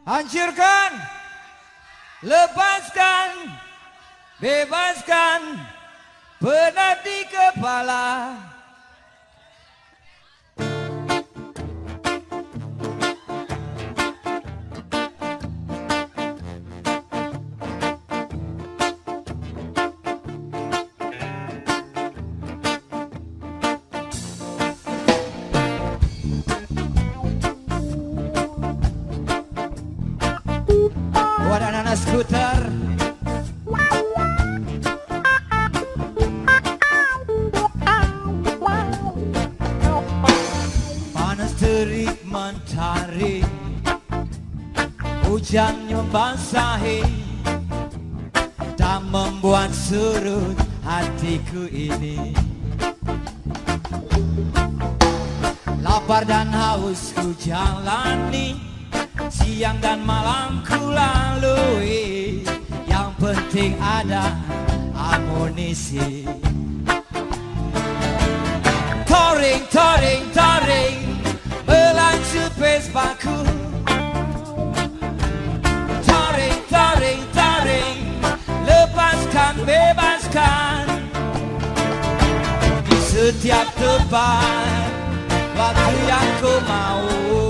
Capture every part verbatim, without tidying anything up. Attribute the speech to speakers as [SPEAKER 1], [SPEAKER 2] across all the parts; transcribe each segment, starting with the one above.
[SPEAKER 1] Hancurkan, lepaskan, bebaskan penat di kepala. Buat anak-anak skuter, panas terik mentari, hujan membasahi, tak membuat surut hatiku ini. Lapar dan haus ku jalani, siang dan malam ku lalui, yang penting ada amunisi. Touring, touring, touring, melaju Vespaku. Touring, touring, touring, lepaskan, bebaskan. Di setiap tempat, waktu yang ku mau.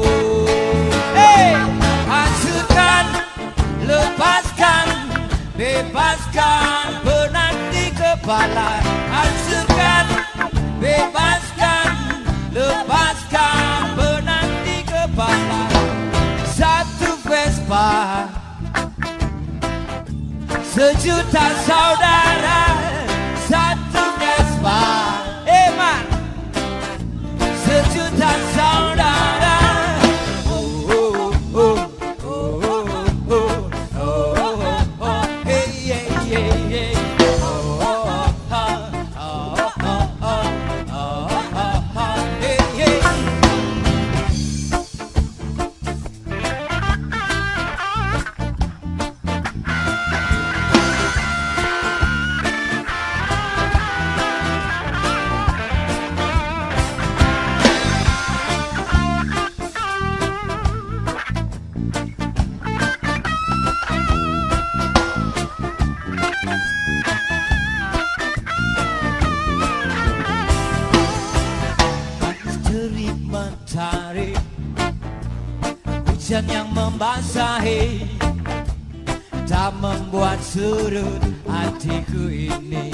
[SPEAKER 1] Hancurkan, lepaskan, bebaskan penat di kepala. Hancurkan, bebaskan, lepaskan penat di kepala. Satu Vespa, sejuta saudara. Satu Vespa, eman, sejuta saudara. Mentari, hujan yang membasahi, tak membuat surut hatiku ini.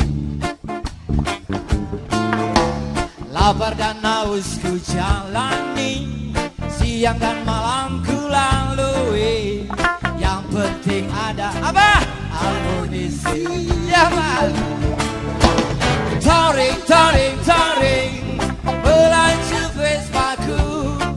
[SPEAKER 1] Lapar dan haus ku jalani, siang dan malam ku lalui, yang penting ada apa? Amunisi. Ya man. Touring, touring, touring, melaju Vespaku.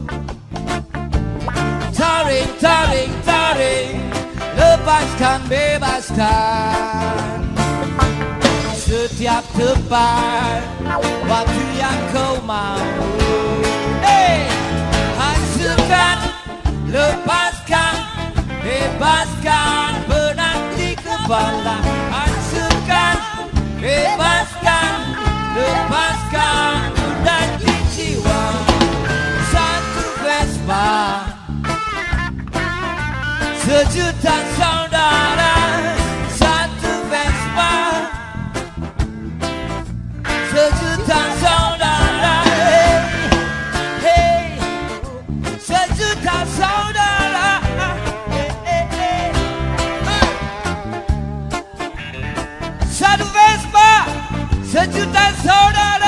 [SPEAKER 1] Touring, touring, touring, lepaskan, bebaskan. Setiap tempat, waktu yang kau mau. Hey! Hancurkan, lepaskan, bebaskan penat di kepala. Hancurkan, bebaskan, lepaskan penat di jiwa. Satu Vespa, sejuta saudara. Satu Vespa, sejuta saudara. Hey, hey, sejuta saudara. Hey, hey, hey. Satu Vespa, sejuta saudara.